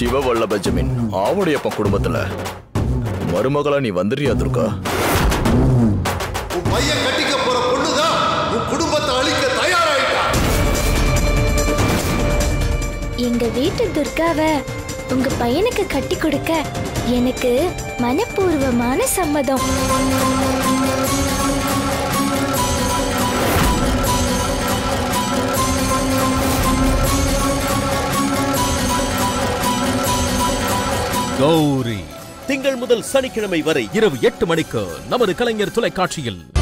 சிவவல்லப ஜமீன் ஆவுடையப்பன் குடும்பத்துல மருமகளா நீ வந்துறியா துர்கா? உன் பையன் கட்டிக்க போற பொண்ணுதான் உன் குடும்பத்தை அழிக்க தயாராயிட்டா. எங்க வீட்டு துர்காவை உங்க பையனுக்கு கட்டி கொடுக்க எனக்கு மனப்பூர்வமான சம்மதம். கௌரி திங்கள் முதல் சனிக்கிழமை வரை இரவு 8 மணிக்கு நமது கலைஞர் தொலைக்காட்சியில்.